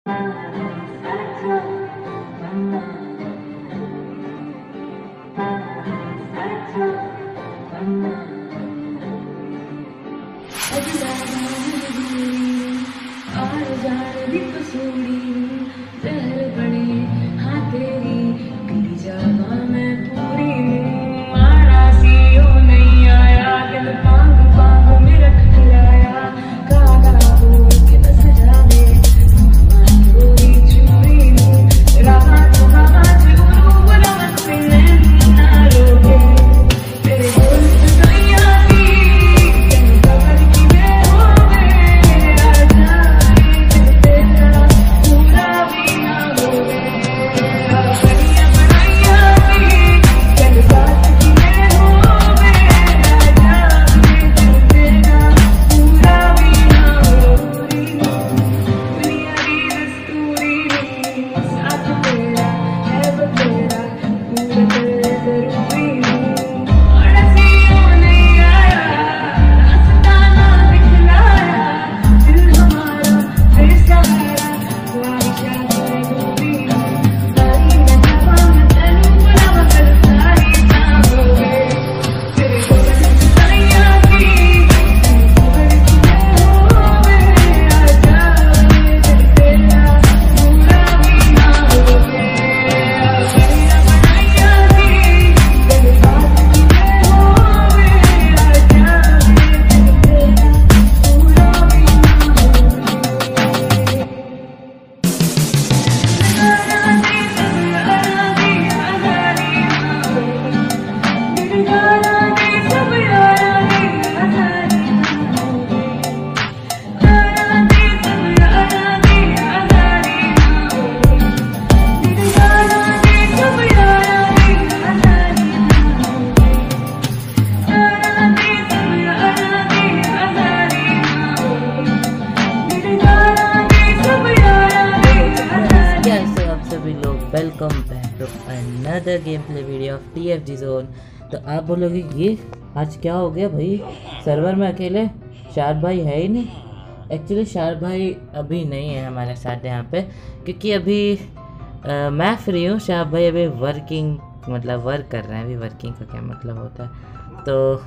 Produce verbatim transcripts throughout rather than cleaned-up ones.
Welcome back to another game play video of T F G zone. तो आप बोलोगे ये आज क्या हो गया भाई, सर्वर में अकेले शार्प भाई है ही नहीं। एक्चुअली शार्प भाई अभी नहीं है हमारे साथ यहाँ पे, क्योंकि अभी आ, मैं फ्री हूँ। शार्प भाई अभी वर्किंग मतलब वर्क कर रहे हैं। अभी वर्किंग का क्या मतलब होता है,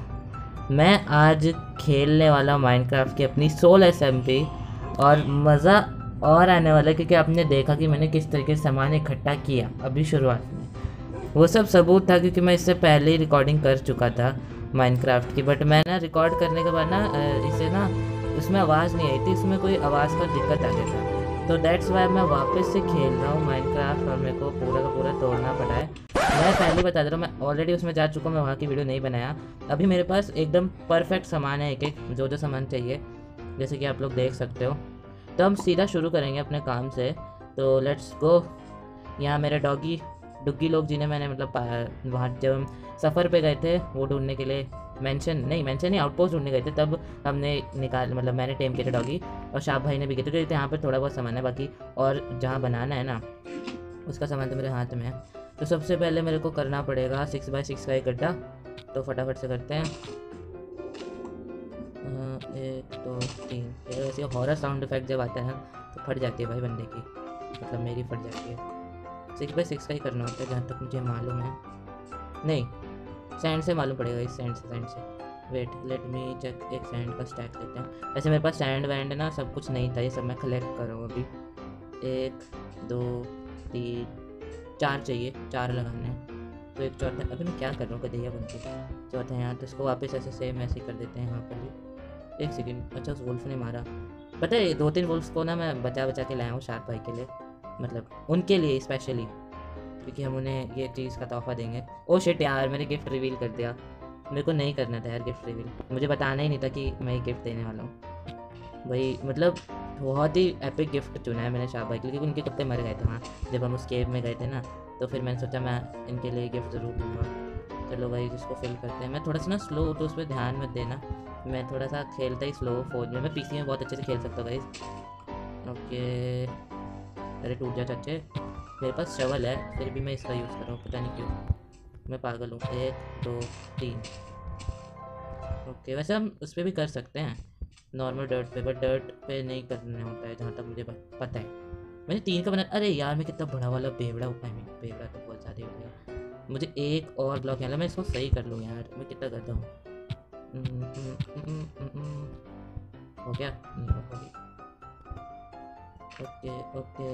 तो मैं आज खेलने वाला हूँ माइनक्राफ्ट की अपनी सोल एसएमपी, और मज़ा और आने वाला है क्योंकि आपने देखा कि मैंने किस तरीके से सामान इकट्ठा किया अभी शुरुआत में। वो सब सबूत था क्योंकि मैं इससे पहले ही रिकॉर्डिंग कर चुका था माइनक्राफ्ट की, बट मैं ना रिकॉर्ड करने के बाद ना इसे ना उसमें आवाज़ नहीं आई थी, इसमें कोई आवाज़ का दिक्कत आ गया था। तो दैट्स वाई मैं वापस से खेल रहा हूँ माइनक्राफ्ट, और मेरे को पूरा का पूरा तोड़ना पड़ा है। मैं पहले बता दे रहा हूँ, मैं ऑलरेडी उसमें जा चुका हूँ, मैं वहाँ की वीडियो नहीं बनाया। अभी मेरे पास एकदम परफेक्ट सामान है, एक एक जो जो सामान चाहिए, जैसे कि आप लोग देख सकते हो। तो हम सीधा शुरू करेंगे अपने काम से, तो लेट्स गो। यहाँ मेरे डॉगी डुग्गी लोग जिन्हें मैंने मतलब वहाँ जब हम सफ़र पे गए थे वो ढूंढने के लिए, मेंशन नहीं मेंशन नहीं आउटपोस्ट ढूंढने गए थे, तब हमने निकाल मतलब मैंने टेम किए थे डॉगी, और शाह भाई ने भी किए थे। तो यहाँ पर थोड़ा बहुत सामान है बाकी, और जहाँ बनाना है ना उसका सामान तो मेरे हाथ में है। तो सबसे पहले मेरे को करना पड़ेगा सिक्स बाई सिक्स का एक गड्ढा, तो फटाफट से करते हैं। एक दो तीन। वैसे हॉरर साउंड इफेक्ट जब आता है तो फट जाती है भाई बंदे की, मतलब मेरी फट जाती है। सिक्स बाई सिक्स का ही करना होता है जहाँ तक मुझे मालूम है। नहीं, सैंड से मालूम पड़ेगा, इस सैंड से सैंड से वेट लेट मी चेक। एक सैंड का स्टैक लेते हैं। वैसे मेरे पास सैंड वैंड ना सब कुछ नहीं था, ये सब मैं कलेक्ट कर रहा हूँ अभी। एक दो तीन चार चाहिए, चार लगाने हैं। तो एक चौथा, अभी मैं क्या कर रहा हूँ गधैया बन के। चौथा यहाँ, तो इसको वापस ऐसे सेम ऐसे कर देते हैं यहाँ पर भी। एक सेकेंड, अच्छा उस वुल्फ ने मारा। पता है दो तीन वुल्फ्स को ना मैं बचा बचा के लाया हूँ शार्प भाई के लिए, मतलब उनके लिए स्पेशली, क्योंकि हम उन्हें ये चीज़ का तोहफा देंगे। ओ शिट यार, मैंने गिफ्ट रिवील कर दिया। मेरे को नहीं करना था यार गिफ्ट रिवील, मुझे बताना ही नहीं था कि मैं ये गिफ्ट देने वाला हूँ भाई। मतलब बहुत ही एपिक गिफ्ट चुना है मैंने शार्प भाई के लिए, क्योंकि उनके कुत्ते मर गए थे वहाँ जब हम उस केव में गए थे ना। तो फिर मैंने सोचा मैं इनके लिए गिफ्ट ज़रूर दूँगा। चलो भाई जिसको फिल करते हैं। मैं थोड़ा सा ना स्लो, तो उस पर ध्यान मत देना, मैं थोड़ा सा खेलता ही स्लो फोन में। मैं पीसी में बहुत अच्छे से खेल सकता हूँ गाइस। ओके, अरे टूट जा चाचे। मेरे पास शवल है फिर भी मैं इसका यूज़ कर रहा हूँ, पता नहीं क्यों, मैं पागल हूँ। एक दो तीन। ओके, वैसे हम उस पर भी कर सकते हैं नॉर्मल डर्ट पे, बट डर्ट पे नहीं करना होता है जहाँ तक मुझे पता है। मैंने तीन का बना। अरे यार मैं कितना बड़ा वाला बेवड़ा आई मीन बेवड़ा तो बहुत ज़्यादा हो गया। मुझे एक और ब्लॉक यहाँ मैं इसको सही कर लूँ यार, मैं कितना करता हूँ। हम्म, हम्म, हम्म, हम्म, हम्म। हो गया। हम्म, हो गया। ओके ओके,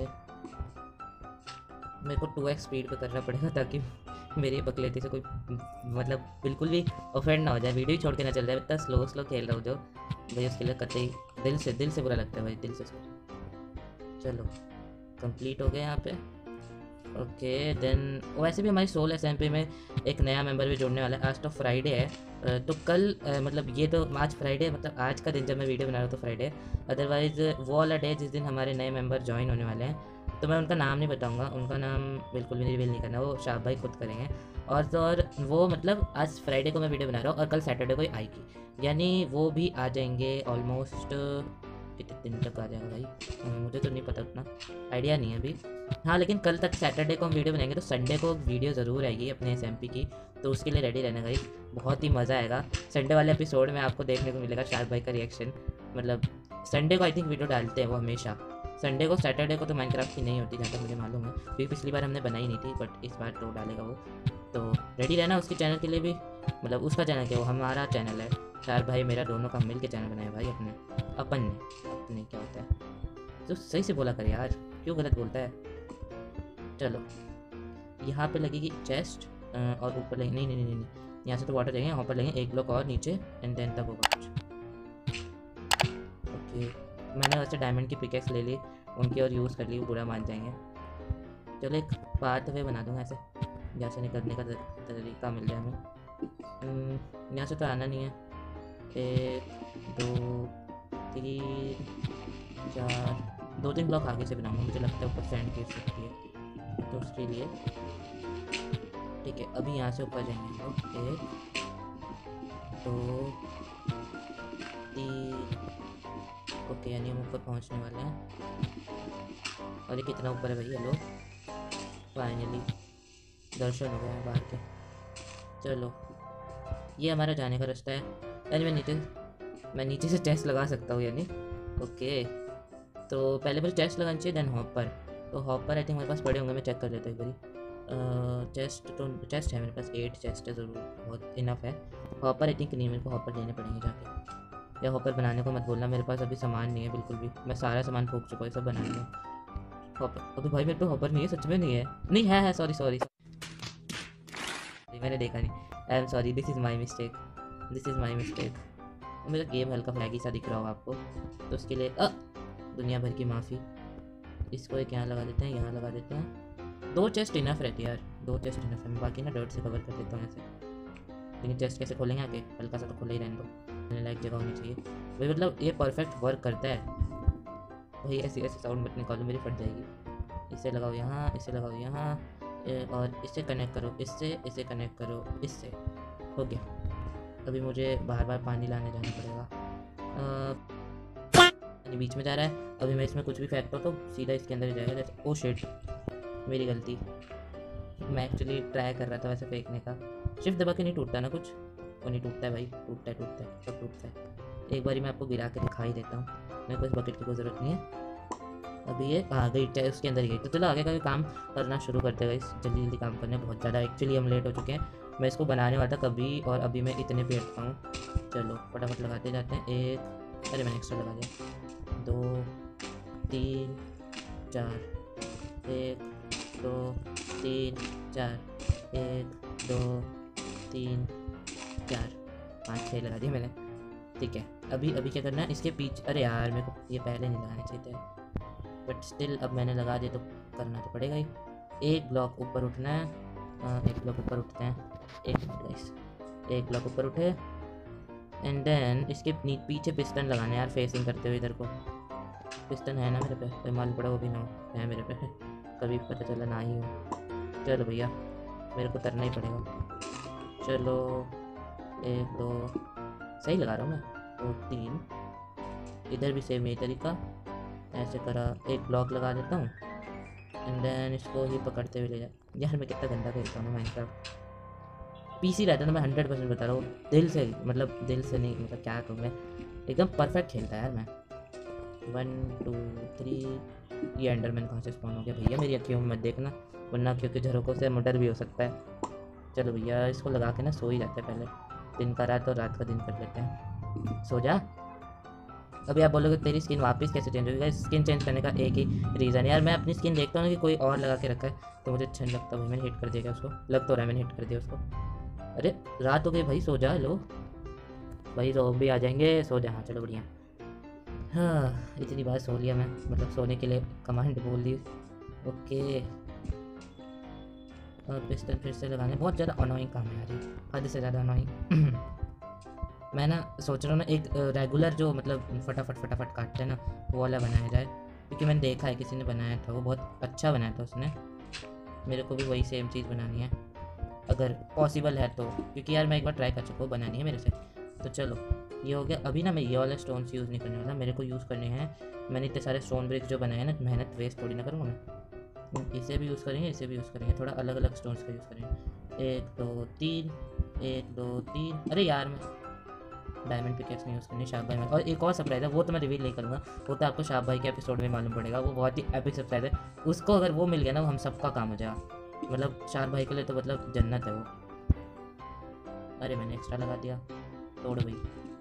मेरे को टू एक्स स्पीड पे करना पड़ेगा ताकि मेरी बकलेटी से कोई मतलब बिल्कुल भी ऑफेंड ना हो जाए, वीडियो ही छोड़ के ना चल जाए। इतना स्लो स्लो खेल रहा हूँ जो भाई, उसके लिए कतई दिल से दिल से बुरा लगता है भाई, दिल से। चलो कंप्लीट हो गया यहाँ पे। ओके देन वैसे भी हमारी सोल एसएमपी में एक नया मेंबर भी जुड़ने वाला है। आज तो फ्राइडे है, अ, तो कल अ, मतलब ये तो आज फ्राइडे मतलब आज का दिन जब मैं वीडियो बना रहा हूँ तो फ्राइडे, अदरवाइज़ वो वाला डे जिस दिन हमारे नए मेंबर ज्वाइन होने वाले हैं। तो मैं उनका नाम नहीं बताऊंगा, उनका नाम बिल्कुल भी रिवील नहीं करना, वो शाह भाई खुद करेंगे। और तो और वो मतलब आज फ्राइडे को मैं वीडियो बना रहा हूँ और कल सैटरडे को ही आएगी, यानी वो भी आ जाएंगे ऑलमोस्ट। कितने दिन तक आ जाएगा भाई, अ, मुझे तो नहीं पता, उतना आइडिया नहीं है अभी। हाँ लेकिन कल तक सैटरडे को हम वीडियो बनाएंगे, तो संडे को वीडियो ज़रूर आएगी अपने एस की, तो उसके लिए रेडी रहना भाई, बहुत ही मज़ा आएगा। संडे वाले एपिसोड में आपको देखने को मिलेगा शायद भाई का रिएक्शन। मतलब संडे को आई थिंक वीडियो डालते हैं वो हमेशा, संडे को। सैटरडे को तो माइनक्राफ्ट की नहीं होती जहाँ तक मुझे मालूम है, क्योंकि पिछली बार हमने बनाई नहीं थी, बट इस बार तो डालेगा वो। तो रेडी रहना उसके चैनल के लिए भी, मतलब उसका चैनल क्या, वो हमारा चैनल है। चार भाई मेरा दोनों का मिल के चैनल बनाया भाई अपने, अपन ने अपने क्या होता है, तो सही से बोला कर यार, क्यों गलत बोलता है। चलो यहाँ पे लगेगी चेस्ट और ऊपर लगेगी, नहीं नहीं नहीं नहीं यहाँ से तो वाटर देंगे, यहाँ पर लगेंगे एक ब्लॉक और नीचे, एंड देन तब होगा कुछ। ओके मैंने वैसे डायमंड की पिकेक्स ले ली उनकी और यूज़ कर ली, वो बुरा मान जाएंगे। चलो एक पाथ वे बना दूँगा ऐसे, यहाँ से निकलने का तरीका मिल जाए हमें। यहाँ से तो आना नहीं है। एक दो तीन चार, दो तीन ब्लॉक आगे से बनाऊंगा, मुझे लगता है ऊपर सैंड गिर सकती है, तो उसके लिए ठीक है। अभी यहाँ से ऊपर जाएंगे तो एक दो तीन, ओके यानी हम ऊपर पहुँचने वाले हैं। और ये कितना ऊपर है भैया, लोग फाइनली दर्शन हो गया है बाहर के। चलो ये हमारा जाने का रास्ता है, यानी मैं नीचे मैं नीचे से चेस्ट लगा सकता हूँ यानी। ओके तो पहले मुझे चेस्ट लगानी चाहिए देन हॉपर, तो हॉपर आई थिंक मेरे पास पड़े होंगे, मैं चेक कर लेता हूँ एक बारी। चेस्ट तो चेस्ट है मेरे पास, एट चेस्ट है ज़रूर, बहुत इनफ है। हॉपर आई थिंक नहीं, मेरे को हॉपर लेने पड़ेंगे जाके, या हॉपर बनाने को मत बोलना, मेरे पास अभी सामान नहीं है बिल्कुल भी, मैं सारा सामान फूक चुका हूँ सब बनाने में। हॉपर अभी भाई मेरे पे हॉपर नहीं है, सच में नहीं है, नहीं है है सॉरी सॉरी मैंने देखा नहीं, I am sorry, this is my mistake, this is my mistake. मेरा गेम हल्का फ्लैगी सा दिख रहा होगा आपको, तो उसके लिए अ दुनिया भर की माफ़ी। इसको एक यहाँ लगा देते हैं, यहाँ लगा देते हैं, दो चेस्ट इनफ रहती है यार, दो चेस्ट इनफ है। मैं बाकी ना डर्ट से कवर कर देता हूँ ऐसे, लेकिन चेस्ट कैसे खोलेंगे आके, हल्का सा तो खुला ही रहने दो, लाइक जगह होनी चाहिए भाई, मतलब ये परफेक्ट वर्क करता है भाई। ऐसी ऐसे साउंड मत निकालो, मेरी फट जाएगी। इसे लगाओ यहाँ, इसे लगाओ यहाँ, और इसे कनेक्ट करो इससे, इसे कनेक्ट करो इससे, हो गया। अभी मुझे बार बार पानी लाने जाना पड़ेगा, पानी बीच में जा रहा है। अभी मैं इसमें कुछ भी फेंकता हूँ तो सीधा इसके अंदर ही जाएगा, जैसे ओ शिट मेरी गलती, मैं एक्चुअली ट्राई कर रहा था वैसे फेंकने का। शिफ्ट दबा के नहीं टूटता ना कुछ, वो नहीं टूटता है भाई, टूटता है टूटता है सब टूटता है। एक बारी मैं आपको गिरा के दिखा ही देता हूँ, मेरे को इस बकेट की कोई ज़रूरत नहीं है। अभी ये आ गई चाहे उसके अंदर ही गई, तो चलो आगे का भी काम करना शुरू करते हैं, जल्दी जल्दी काम करने बहुत ज़्यादा एक्चुअली हम लेट हो चुके हैं। मैं इसको बनाने वाला था कभी, और अभी मैं इतने पे अटका हूँ। चलो फटाफट लगाते जाते हैं। एक, अरे मैंने एक्स्ट्रा लगा दिया, दो तीन चार, एक दो तीन चार, एक दो तीन चार, पाँच छः लगा दिए मैंने, ठीक है। अभी अभी क्या करना है, इसके पीछे, अरे यार मेरे को ये पहले नहीं लगाना चाहिए था, बट स्टिल अब मैंने लगा दिया तो करना तो पड़ेगा ही। एक ब्लॉक ऊपर उठना है, आ, एक ब्लॉक ऊपर उठते हैं, एक मिनट गाइस, एक ब्लॉक ऊपर उठे, एंड देन इसके पीछे पिस्टन लगाना है यार, फेसिंग करते हुए इधर को। पिस्टन है ना मेरे पे, कोई मालूम पड़ा वो भी ना हो, है मेरे पे, कभी पता चला ना ही हो। चलो भैया मेरे को करना ही पड़ेगा। चलो एक दो, सही लगा रहा हूँ मैं, दो तीन, इधर भी सेम यही तरीका, ऐसे करा, एक ब्लॉक लगा देता हूँ, एंड देन इसको ही पकड़ते हुए ले जा। यार मैं कितना गंदा खेलता हूँ माइनक्राफ्ट, पीसी रहता है ना, मैं हंड्रेड परसेंट बता रहा हूँ, दिल से, मतलब दिल से नहीं, मतलब क्या कहूँ मैं, एकदम परफेक्ट खेलता है यार मैं। वन टू थ्री ये एंडरमैन कहाँ से स्पॉन हो गया भैया? मेरी अखियों में मत देखना, वरना क्योंकि झरोकों से मर्डर भी हो सकता है। चलो भैया इसको लगा के ना सो ही जाते हैं पहले, दिन का रात और रात का दिन कर लेते हैं। सो जा। अभी आप बोलोगे तेरी स्किन वापस कैसे चेंज होगी? स्किन चेंज करने का एक ही रीज़न है यार, मैं अपनी स्किन देखता हूँ ना कि कोई और लगा के रखा है तो मुझे अच्छा नहीं लगता भाई। मैंने हिट कर दिया उसको, लग तो रहा है मैंने हिट कर दिया उसको। अरे रात हो गई भाई, सो जा। लो भाई, ज़ॉम्बी आ जाएंगे, सो जा। हाँ चलो बढ़िया। हाँ इतनी बार सो लिया मैं, मतलब सोने के लिए कमांड बोल दी। ओके, और पिस्टल फिर से लगाने, बहुत ज़्यादा अनोइंग काम है यार ये, हद से ज़्यादा अनोइंग। मैं ना सोच रहा हूँ ना एक रेगुलर जो मतलब फटाफट फटाफट काटते हैं ना, वो वाला बनाया जाए, क्योंकि मैंने देखा है किसी ने बनाया था, वो बहुत अच्छा बनाया था उसने। मेरे को भी वही सेम चीज़ बनानी है अगर पॉसिबल है तो, क्योंकि यार मैं एक बार ट्राई कर चुका हूँ, बनानी है मेरे से। तो चलो ये हो गया। अभी ना मैं ये वाले स्टोन्स यूज़ नहीं करने वाला, मेरे को यूज़ करने हैं, मैंने इतने सारे स्टोन ब्रिक्स जो बनाए हैं ना, मेहनत वेस्ट थोड़ी ना करूँगा मैं। इसे भी यूज़ करेंगे, इसे भी यूज़ करेंगे, थोड़ा अलग अलग स्टोन्स का यूज़ करेंगे। एक दो तीन, एक दो तीन। अरे यार मैं डायमंड पिकेक्स नहीं यूज़ करनी, शाह भाई में। और एक और सरप्राइज है, वो तो मैं रिवील नहीं करूँगा, वो तो आपको शाह भाई के एपिसोड में मालूम पड़ेगा, वो बहुत ही एपिक सरप्राइज है। उसको अगर वो मिल गया ना, वो हम सबका काम हो जाएगा, मतलब शाह भाई के लिए तो मतलब जन्नत है वो। अरे मैंने एक्स्ट्रा लगा दिया, तोड़ भाई।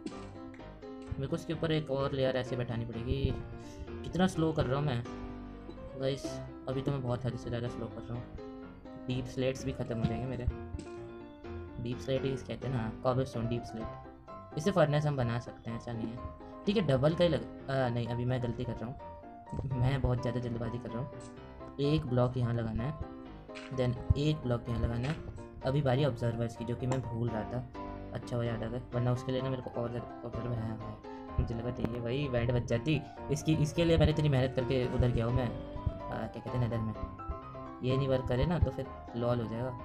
मेरे को उसके ऊपर एक और लेयर ऐसे बैठानी पड़ेगी। कितना स्लो कर रहा हूँ मैं गाइस, अभी तो मैं बहुत हद से ज़्यादा स्लो कर रहा हूँ। डीप स्लेट्स भी ख़त्म हो जाएंगे मेरे। डीप स्लेट ही कहते हैं ना, कॉबलस्टोन डीप स्लेट। इससे फर्नेस हम बना सकते हैं, ऐसा नहीं है। ठीक है डबल का ही लग आ, नहीं अभी मैं गलती कर रहा हूँ, मैं बहुत ज़्यादा जल्दबाजी कर रहा हूँ। एक ब्लॉक यहाँ लगाना है, देन एक ब्लॉक यहाँ लगाना है। अभी बारी ऑब्जर्वर्स की, जो कि मैं भूल रहा था। अच्छा वो याद आ गया, वरना उसके लिए ना मेरे को और ऑब्जर्वर है, मुझे लगा चाहिए भाई बैंड बच जाती इसकी। इसके लिए मैंने इतनी मेहनत करके उधर गया हूँ मैं, आ, क्या कहते हैं नदर में। ये नहीं वर्क करे ना तो फिर लॉल हो जाएगा।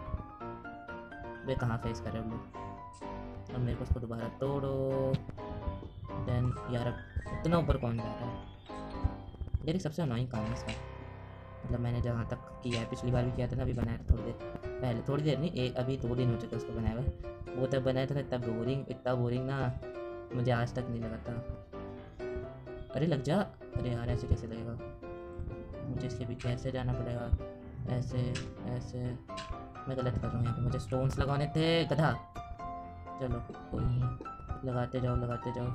वे कहाँ फेस कर रहे हो लोग? अब मेरे को उसको दोबारा तोड़ो। देन यार अब इतना ऊपर कौन जा रहा है? मेरी सबसे अनोइंग काम है इसका, मतलब मैंने जहाँ तक किया है, पिछली बार भी किया था ना, अभी बनाया था थोड़ी देर पहले, थोड़ी देर नहीं एक अभी दो दिन हो चुके उसको बनाया हुआ। वो तब बनाया था ना, इतना बोरिंग, इतना बोरिंग ना मुझे आज तक नहीं लगा था। अरे लग जा। अरे यार ऐसे कैसे लगेगा? मुझे इसके पीछे ऐसे जाना पड़ेगा, ऐसे ऐसे। मैं गलत कर रहा हूँ यहाँ पे, मुझे स्टोन्स लगाने थे गधा। चलो कोई नहीं, लगाते जाओ लगाते जाओ।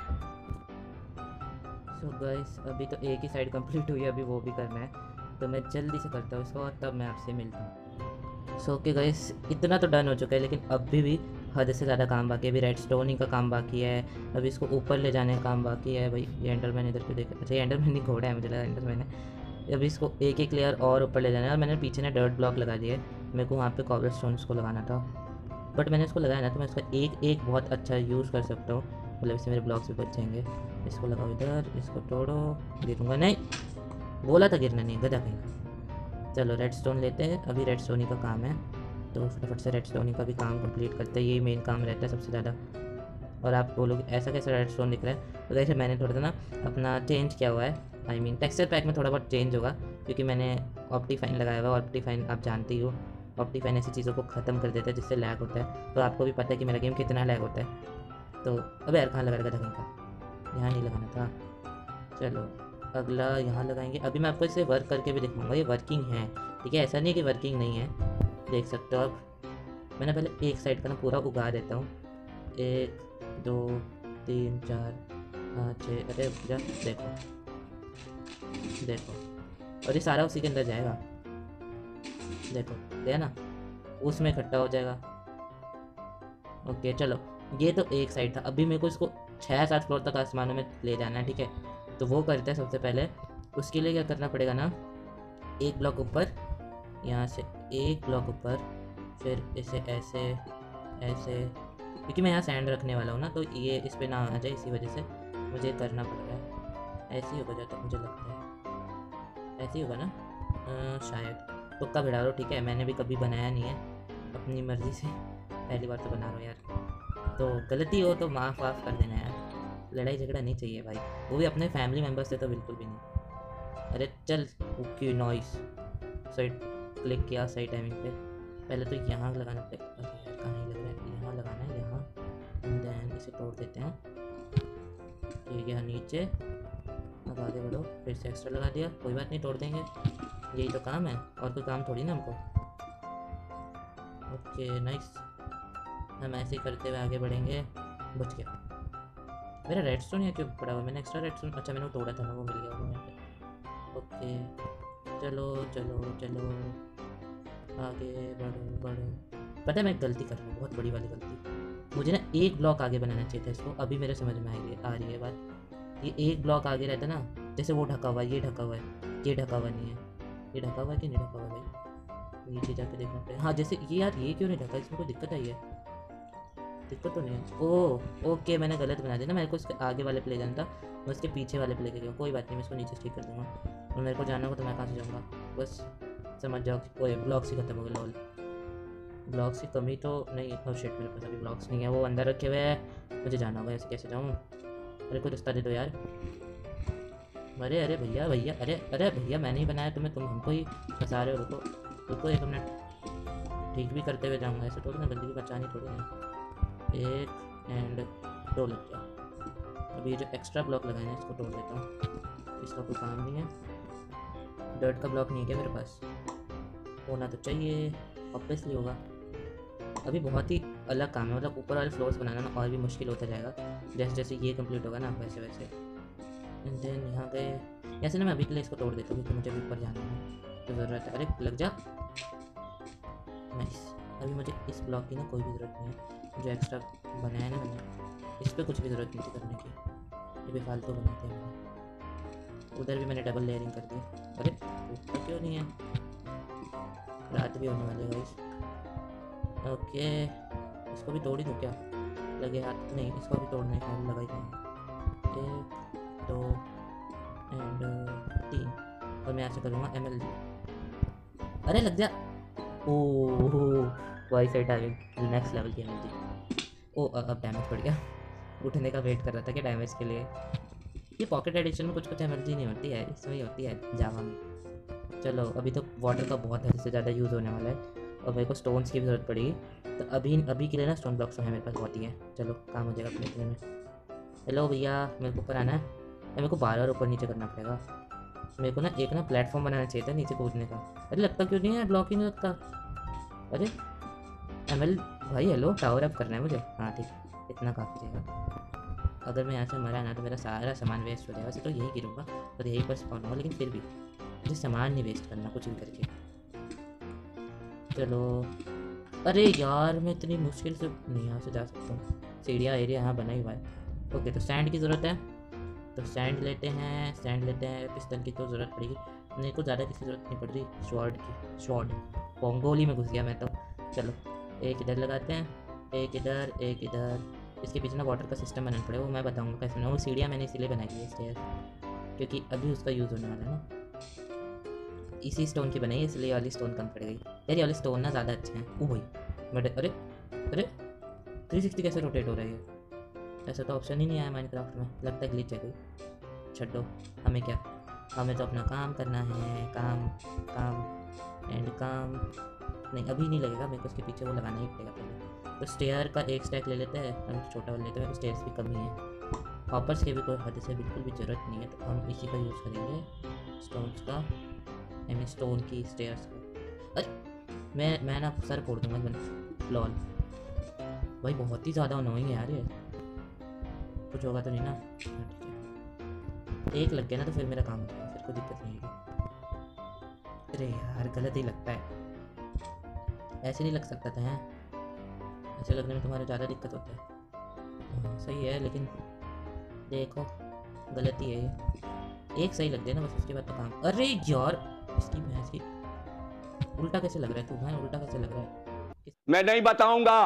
सो so गाइस अभी तो एक ही साइड कंप्लीट हुई है, अभी वो भी करना है, तो मैं जल्दी से करता हूँ इसको और तब मैं आपसे मिलता हूँ। सो ओके गाइस इतना तो डन हो चुका है, लेकिन अभी भी हद से ज़्यादा काम बाकी है। अभी रेड स्टोनिंग का काम बाकी है, अभी इसको ऊपर ले जाने का काम बाकी है। भाई ये एंडरमैन इधर क्यों देखा? अच्छा ये एंडरमैन नहीं घोड़ा है, मुझे लगा एंडरमैन है। अभी इसको एक एक लेयर और ऊपर ले जाना है, और मैंने पीछे ना डर्ट ब्लॉक लगा दिए, मेरे को वहाँ पे कॉबल स्टोन्स को लगाना था, बट मैंने इसको लगाया ना तो मैं इसका एक एक बहुत अच्छा यूज़ कर सकता हूँ, मतलब इससे मेरे ब्लॉक्स भी बच जाएंगे। इसको लगाओ इधर, इसको तोड़ो। गिरूँगा नहीं, बोला था गिरना नहीं, गधा कहीं। चलो रेड स्टोन लेते हैं, अभी रेड स्टोनी का काम है, तो फटाफट से रेड स्टोनी का भी काम कंप्लीट करते हैं, यही मेन काम रहता है सबसे ज़्यादा। और आप बोलोगे ऐसा कैसा रेड स्टोन दिख रहा है? तो वैसे मैंने थोड़ा सा ना अपना चेंज किया हुआ है, आई मीन टेक्सचर पैक में थोड़ा बहुत चेंज होगा, क्योंकि मैंने ऑप्टीफाइन लगाया हुआ है। ऑप्टीफाइन आप जानते ही हो, ऑप्टीफाइन ऐसी चीज़ों को ख़त्म कर देता है जिससे लैग होता है, तो आपको भी पता है कि मेरा गेम कितना लैग होता है। तो अब यार कहाँ लगा रखा था कहीं का, यहाँ नहीं लगाना था। चलो अगला यहाँ लगाएंगे। अभी मैं आपको इसे वर्क करके भी दिखाऊंगा, ये वर्किंग है ठीक है, ऐसा नहीं कि वर्किंग नहीं है, देख सकते हो आप। मैंने पहले एक साइड का ना पूरा उगा देता हूँ, एक दो तीन चार पाँच छः, अरे जा देखो देखो, और ये सारा उसी के अंदर जाएगा, देखो गया ना, उसमें इकट्ठा हो जाएगा। ओके चलो ये तो एक साइड था, अभी मेरे को इसको छः सात फ्लोर तक आसमानों में ले जाना है ठीक है, तो वो करते हैं सबसे पहले। उसके लिए क्या करना पड़ेगा ना, एक ब्लॉक ऊपर, यहाँ से एक ब्लॉक ऊपर, फिर इसे ऐसे ऐसे, क्योंकि मैं यहाँ सैंड रखने वाला हूँ ना, तो ये इस पर ना आ जाए, इसी वजह से मुझे करना पड़ रहा है। ऐसे ही होगा जहाँ तक मुझे लगता है, ऐसे ही होगा ना आ, शायद। तुक्का भिड़ा रहा हो ठीक है, मैंने भी कभी बनाया नहीं है अपनी मर्ज़ी से, पहली बार तो बना रहा हूँ यार, तो गलती हो तो माफ़ वाफ़ कर देना यार, लड़ाई झगड़ा नहीं चाहिए भाई, वो भी अपने फैमिली मेम्बर्स से तो बिल्कुल भी नहीं। अरे चल ओके नॉइस, सही क्लिक किया सही टाइमिंग पे। पहले तो यहाँ लगाना पड़ेगा, अरे यार कहाँ ही लग रहा है, यहाँ लगाना है, यहाँ देन इसे तोड़ देते हैं, ये यहाँ नीचे। अब आगे बढ़ो, फिर से एक्स्ट्रा लगा दिया, कोई बात नहीं, तोड़ देंगे, यही तो काम है, और कोई काम थोड़ी ना हमको। ओके नाइस, हम ऐसे ही करते हुए आगे बढ़ेंगे। बच गया। मेरा रेड स्टोन यहाँ क्यों पड़ा हुआ? मैंने एक्स्ट्रा रेड स्टोन, अच्छा मैंने वो तोड़ा था ना, वो मिल गया वो यहाँ पे। ओके चलो चलो चलो आगे बढ़ो बढ़ो। पता है मैं एक गलती कर रहा हूँ, बहुत बड़ी वाली गलती। मुझे ना एक ब्लॉक आगे बनाना चाहिए था इसको, अभी मेरे समझ में आ रही है आ रही है बात। ये एक ब्लॉक आगे रहता ना, जैसे वो ढका हुआ है, ये ढका हुआ है, ये ढका हुआ नहीं है, ये ढका हुआ है कि नहीं ढका हुआ भाई, नीचे जाके देखना पड़ेगा। हाँ जैसे ये यार, ये क्यों नहीं ढका, इसमें कोई दिक्कत आई है? दिक्कत तो नहीं है। ओह ओके, मैंने गलत बना दिया ना, मेरे को इसके आगे वाले पे ले जाना था, मैं उसके पीछे वाले पे लेके गया। कोई बात नहीं, मैं इसको नीचे ठीक कर दूँगा, और मेरे को जाना होगा तो मैं कहाँ से जाऊँगा, बस समझ जाओ। ओए ब्लॉक्स ही खत्म हो गए, लॉल। ब्लॉक्स की कमी तो नहीं, इतना शेट मेरे पास अभी ब्लॉक्स नहीं है, वो अंदर रखे हुए हैं, मुझे जाना होगा, ऐसे कैसे जाऊँ? अरे कोई रास्ता दे दो यार। अरे अरे भैया भैया, अरे अरे भैया, मैंने ही बनाया तुम्हें, तुम हमको ही फंसा रहे हो। रुको रुको एक मिनट, ठीक भी करते हुए जाऊँगा, ऐसे थोड़ी ना, गंदगी बचानी थोड़ी ना। एक एंड दो लग गया। अभी ये जो एक्स्ट्रा ब्लॉक लगाए हैं इसको तोड़ देता हूँ, इसका कोई काम नहीं है। डर्ट का ब्लॉक नहीं है क्या मेरे पास? होना तो चाहिए, ऑब्वियसली होगा। अभी बहुत ही अलग काम है, मतलब ऊपर वाले फ्लोर्स बनाना ना और भी मुश्किल होता जाएगा, जैसे जैसे ये कंप्लीट होगा ना वैसे वैसे। एंड देन यहाँ गए, ऐसे ना मैं अभी के लिए इसको तोड़ देता हूँ क्योंकि मुझे अभी ऊपर जाना है तो ज़रूरत है। अरे लग जा, नाइस। अभी मुझे इस ब्लॉक की ना कोई भी ज़रूरत नहीं है, जो एक्स्ट्रा बनाया ना मैंने, इस पर कुछ भी ज़रूरत नहीं थी करने की, ये भी फालतू बनाते हैं मैंने। उधर भी मैंने डबल लेयरिंग कर दी। अरे ऊपर क्यों नहीं है? रात भी होने वाली है गाइस। ओके इसको भी तोड़ ही दूँ क्या? लगे हाथ नहीं, इसको भी तोड़ने का लगा ही नहीं। एक दो एंड तीन, और मैं ऐसे करूँगा एम एल। अरे लग जा। ओह वाई साइड आ गई, नेक्स्ट लेवल की एम एल जी। ओ अब डैमेज पड़ गया, उठने का वेट कर रहा था क्या डैमेज के लिए। ये पॉकेट एडिशन में कुछ कुछ एम एल जी नहीं होती है, इसमें ही होती है जावा में। चलो अभी तो वाटर का बहुत हद से ज़्यादा यूज़ होने वाला है, और मेरे को स्टोन्स की भी ज़रूरत पड़ेगी, तो अभी अभी के लिए ना स्टोन ब्लॉक्स तो है मेरे पास बहुत ही है। चलो काम हो जाएगा अपने इतने में। हेलो भैया, मेरे को ऊपर आना है, मेरे को बार बार ऊपर नीचे करना पड़ेगा। मेरे को ना एक ना प्लेटफॉर्म बनाना चाहिए था नीचे कूदने का। अरे लगता क्यों नहीं है, ब्लॉक ही नहीं लगता। अरे एम एल भाई, हेलो टावर अप करना है मुझे। हाँ ठीक, इतना काफ़ी रहेगा। अगर मैं यहाँ से मरा ना तो मेरा सारा सामान वेस्ट हो जाएगा, वैसे तो यही गिरूँगा और यहीं पर स्पॉन होगा, लेकिन फिर भी मुझे सामान नहीं वेस्ट करना कुछ भी करके। चलो अरे यार, मैं इतनी मुश्किल से नहीं यहाँ से जा सकता हूँ, सीढ़ियाँ एरिया यहाँ बना ही हुआ है। ओके तो सैंड की ज़रूरत है, तो सैंड लेते हैं, सैंड लेते हैं। पिस्टन की तो ज़रूरत पड़ेगी, मेरे को ज़्यादा किसी ज़रूरत नहीं पड़ रही। शॉर्ट की, शॉर्ट पोंगोली में घुस गया मैं तो। चलो एक इधर लगाते हैं, एक इधर एक इधर। इसके पीछे ना वाटर का सिस्टम बनाना पड़ेगा, वो मैं बताऊँगा कैसे बनाऊँ। वो सीढ़ियाँ मैंने इसीलिए बनाई है स्टेयर, क्योंकि अभी उसका यूज़ होने वाला है ना। इसी स्टोन की बनाई है इसलिए वाली स्टोन कम पड़ गई यार, ये वाली स्टोन ना ज़्यादा अच्छे हैं। ओ भाई बट अरे अरे थ्री सिक्सटी कैसे रोटेट हो रहा है ये? ऐसा तो ऑप्शन ही नहीं आया माइनक्राफ्ट में, लगता है ग्लिच है कोई। छड्डो, हमें क्या, हमें तो अपना काम करना है, काम काम एंड काम। नहीं अभी नहीं लगेगा, मेरे को उसके पीछे वो लगाना ही पड़ेगा पहले। तो स्टेयर का एक स्टैक ले लेते हैं, हम छोटा वाला लेते हैं, स्टेयर्स भी कम ही है, हॉपर्स की भी कोई हद से बिल्कुल भी ज़रूरत नहीं है, तो हम इसी का यूज़ करेंगे स्टोन्स का, आई मीन स्टोन की स्टेयर्स का। अरे मैं मैं ना सर फोड़ दूँगा मैंने, लॉल भाई बहुत ही ज़्यादा अनोइंग है यार ये। कुछ होगा तो नहीं ना? हाँ ठीक है, एक लग गया ना तो फिर मेरा काम हो जाएगा, फिर कोई दिक्कत नहीं होगी। अरे यार गलत ही लगता है, ऐसे नहीं लग सकता था। हैं ऐसे लगने में तुम्हारा ज़्यादा दिक्कत होता है। सही है लेकिन देखो गलती है ये, एक सही लग गया ना बस, उसके बाद तो काम। अरे यार इसकी भैंस की, उल्टा कैसे लग रहा है तू? है उल्टा कैसे लग रहा है? मैं नहीं बताऊंगा।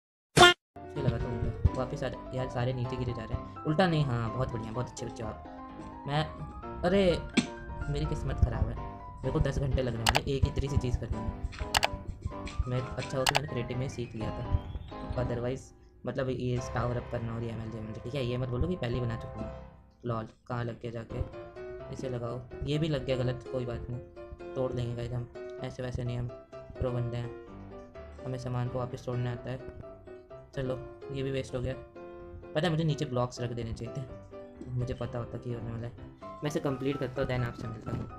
लगा तो उल्टा वापस आ यार, सारे नीचे गिरे जा रहे हैं। उल्टा नहीं, हाँ बहुत बढ़िया, बहुत अच्छे बच्चे आप। मैं अरे मेरी किस्मत ख़राब है, मेरे को दस घंटे लगने वाले एक इतनी सी चीज़ करने में। मैं अच्छा हो तो मैंने क्रिएटिव में सीख लिया था, अदरवाइज़ मतलब ये टावर अप करना और ये एम एल जे ठीक है, ये मत बोलो कि पहले ही बना चुका हूँ। लॉल कहाँ लग गया जाके, इसे लगाओ। ये भी लग गया गलत, कोई बात नहीं, तोड़ देंगे गाइस हम, ऐसे वैसे नहीं, हम प्रो बंदे हैं, हमें सामान को वापस तोड़ने आता है। चलो ये भी वेस्ट हो गया। पता है मुझे नीचे ब्लॉक्स रख देने चाहिए थे, मुझे पता होता कि होने वाला है। मैं इसे कंप्लीट करता हूँ, देन आपसे मिलता हूँ।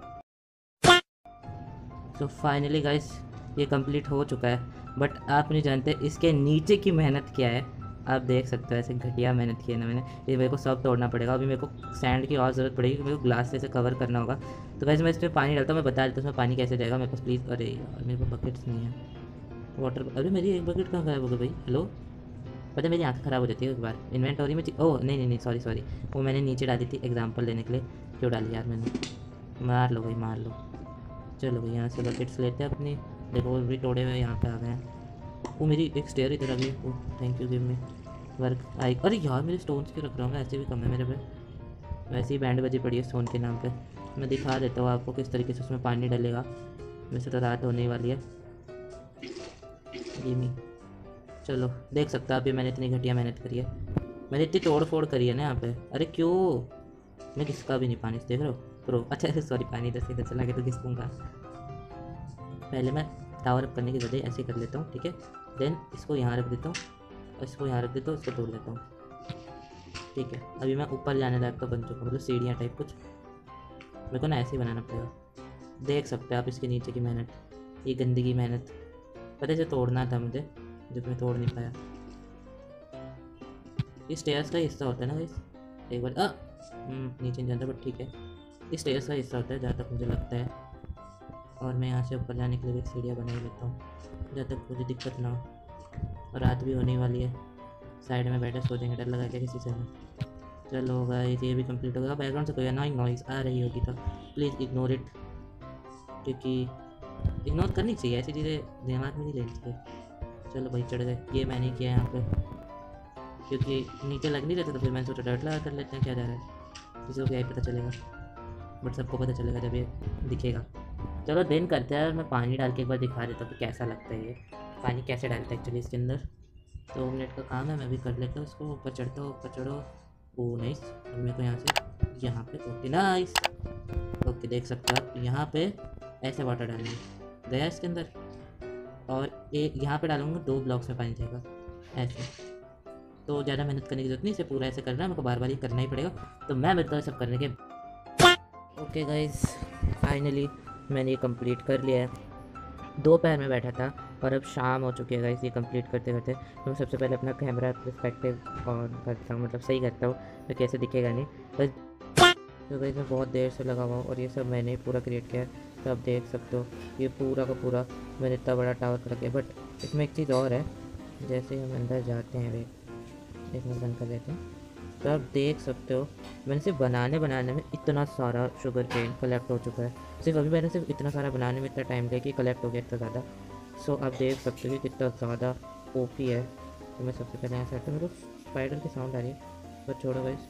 सो फाइनली गाइस ये कंप्लीट हो चुका है, बट आप नहीं जानते इसके नीचे की मेहनत क्या है। आप देख सकते हो ऐसे घटिया मेहनत की है ना मैंने। ये मेरे को सब तोड़ना पड़ेगा। अभी मेरे को सैंड की और ज़रूरत पड़ेगी, मेरे को ग्लास से इसे कवर करना होगा। तो वैसे मैं इसमें पानी डालता हूँ, मैं बता देता हूँ इसमें पानी कैसे जाएगा मेरे पास प्लीज़। अरे यार मेरे को बकेट्स नहीं है वाटर। अरे मेरी एक बकेट कहाँ ख़राब हो गई भाई? हेलो, पता है मेरी आँखें ख़राब हो जाती है एक बार इन्वेंटरी में। ओह नहीं नहीं नहीं सॉरी सॉरी, वो मैंने नीचे डाली थी एग्जाम्पल लेने के लिए। क्यों डाली यार मैंने? मार लो भाई मार लो। चलो भाई यहाँ से बकेट्स लेते हैं अपनी। देखो वो भी तोड़े हुए यहाँ पे आ गए हैं। वो मेरी एक स्टेयर इधर आ गई। Oh thank you give me work I. अरे यार मेरे स्टोन्स क्यों रख रहा हूँ मैं? ऐसे भी कम है मेरे पे, वैसे ही बैंड बजी पड़ी है स्टोन के नाम पे। मैं दिखा देता हूँ आपको किस तरीके से उसमें पानी डलेगा। वैसे तो रात होने वाली है। ये मी चलो देख सकते हो अभी मैंने इतनी घटिया मेहनत करी है, मैंने इतनी तोड़ फोड़ करी है ना यहाँ पे। अरे क्यों, मैं किसका भी नहीं पानी देख रहा हूँ प्रो। अच्छा सॉरी पानी इधर से इधर चला गया तो किसकूँगा। पहले मैं टावर अप करने की वजह ऐसे कर लेता हूँ, ठीक है। देन इसको यहाँ रख देता हूँ, इसको यहाँ रख देता हूँ, इसको तोड़ लेता हूँ, ठीक है। अभी मैं ऊपर जाने लायक तो बन चुका, मतलब सीढ़ियाँ टाइप कुछ। मेरे को ना ऐसे ही बनाना पड़ेगा। देख सकते हैं आप इसके नीचे की मेहनत, ये गंदगी मेहनत। पता है तोड़ना था मुझे, जब मैं तोड़ नहीं पाया। इस स्टेयर्स का हिस्सा होता है ना गाइस, एक बार आ नीचे नहीं जाता बट ठीक है। इस स्टेयर्स का हिस्सा होता है जहाँ तक मुझे लगता है। और मैं यहाँ से ऊपर जाने के लिए एक सीढ़ियाँ बना ही लेता हूँ जहाँ तक मुझे दिक्कत ना हो। रात भी होने वाली है, साइड में बैठे सो जाएंगे, डर लगा क्या किसी से में। चलो गाइस ये भी कंप्लीट हो गया। बैकग्राउंड से कोई अनोइंग नॉइज़ आ रही होगी तो प्लीज़ इग्नोर इट, क्योंकि इग्नोर करनी चाहिए, ऐसी चीज़ें दिमाग में नहीं लेनी चाहिए। चलो भाई चढ़ गए। ये मैंने किया यहाँ पे क्योंकि नीचे लग नहीं रहता, तो फिर मैंने सोचा डर्ट लगा कर लेते हैं, क्या जा रहा है किसी को क्या ही पता चलेगा, बट सबको पता चलेगा जब ये दिखेगा। चलो दिन करते हैं, मैं पानी डाल के एक बार दिखा देता हूँ कि कैसा लगता है ये पानी कैसे डालता है एक्चुअली इसके अंदर। दो मिनट का काम है, मैं भी कर लेता हूँ इसको। ऊपर चढ़ता हूँ, ऊपर चढ़ो। ओ नाइस, मेरे को यहाँ से यहाँ पे ओके नाइस। ओके देख सकते हो आप यहाँ पे ऐसे वाटर डालेंगे गया इसके अंदर, और एक यहाँ पे डालूंगा, दो ब्लॉक्स में पानी जाएगा ऐसे। तो ज़्यादा मेहनत करने की जरूरत नहीं, इसे पूरा ऐसे करना है, मेरे को बार बार ही करना ही पड़ेगा। तो मैं मिलता हूँ सब करने के। ओके गाइस फाइनली मैंने ये कंप्लीट कर लिया है। दोपहर में बैठा था और अब शाम हो चुकी है गाइस। ये कंप्लीट करते करते तो मैं सबसे पहले अपना कैमरा पर्सपेक्टिव ऑन करता हूँ, मतलब सही करता हूँ तो कैसे दिखेगा नहीं बस। तो गाइस मैं बहुत देर से लगा हुआ हूँ और ये सब मैंने पूरा क्रिएट किया है। तो आप देख सकते हो ये पूरा का पूरा मैंने इतना बड़ा टावर कर रखा है। बट इसमें एक चीज़ और है, जैसे हम अंदर जाते हैं वे एक मिनट बंद कर देते हैं, तो आप देख सकते हो मैंने सिर्फ बनाने बनाने में इतना सारा शुगर केन कलेक्ट हो चुका है। सिर्फ अभी मैंने सिर्फ इतना सारा बनाने में इतना टाइम लिया कि कलेक्ट हो गया इतना ज़्यादा। सो आप देख सकते हो कि कितना ज़्यादा ओपी है। तो मैं सबसे पहले ऐसा मेरे को स्पाइडर की साउंड आ रही है, बट छोड़ो गाइस।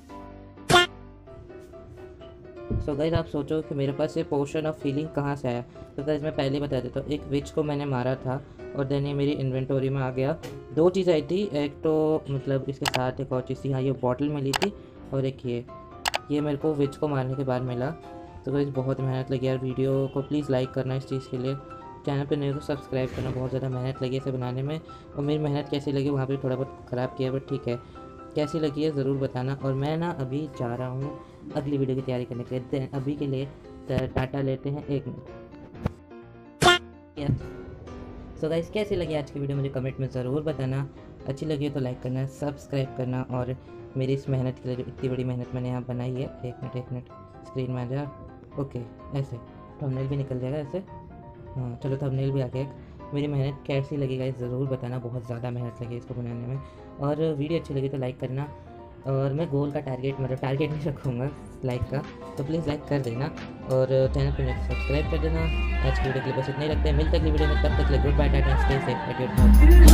सो गाइस आप सोचो कि मेरे पास ये पोशन ऑफ हीलिंग कहाँ से आया। तो गाइस मैं पहले बता देता हूँ, एक विच को मैंने मारा था और देन ये मेरी इन्वेंटरी में आ गया। दो चीज़ आई थी, एक तो मतलब इसके साथ एक और चीज़ थी, हाँ ये बॉटल मिली थी, और एक ये ये मेरे को विच को मारने के बाद मिला। तो गाइस बहुत मेहनत लगी यार। वीडियो को प्लीज़ लाइक करना इस चीज़ के लिए, चैनल पे नए को सब्सक्राइब करना। बहुत ज़्यादा मेहनत लगी इसे बनाने में, और मेरी मेहनत कैसी लगी वहाँ पे थोड़ा बहुत ख़राब किया, बट ठीक है। कैसी लगी है ज़रूर बताना। और मैं ना अभी जा रहा हूँ अगली वीडियो की तैयारी करने के लिए। अभी के लिए टाटा लेते हैं, एक मिनट। सो गाइस कैसी लगी आज की वीडियो मुझे कमेंट में ज़रूर बताना। अच्छी लगी हो तो लाइक करना, सब्सक्राइब करना, और मेरी इस मेहनत के लिए जो इतनी बड़ी मेहनत मैंने यहाँ बनाई है। एक मिनट एक मिनट स्क्रीन में आ जा। ओके ऐसे थंबनेल भी निकल जाएगा ऐसे। हाँ चलो थंबनेल भी आ गया। मेरी मेहनत कैसी लगी गाइस ज़रूर बताना, बहुत ज़्यादा मेहनत लगी इसको बनाने में। और वीडियो अच्छी लगी तो लाइक करना, और मैं गोल का टारगेट मतलब टारगेट नहीं रखूँगा लाइक का, तो प्लीज़ लाइक कर देना और चैनल पर सब्सक्राइब कर देना। आज की वीडियो के लिए बस इतना ही रखते हैं, मिलते अगली वीडियो में, तब तक के लिए goodbye tata, stay safe at your home.